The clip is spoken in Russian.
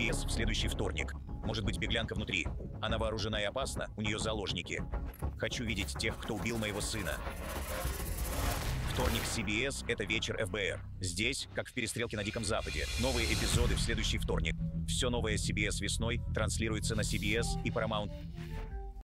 CBS в следующий вторник. Может быть, беглянка внутри. Она вооружена и опасна, у нее заложники. Хочу видеть тех, кто убил моего сына. Вторник CBS — это вечер ФБР. Здесь, как в «Перестрелке на Диком Западе», новые эпизоды в следующий вторник. Все новое CBS весной транслируется на CBS и Paramount.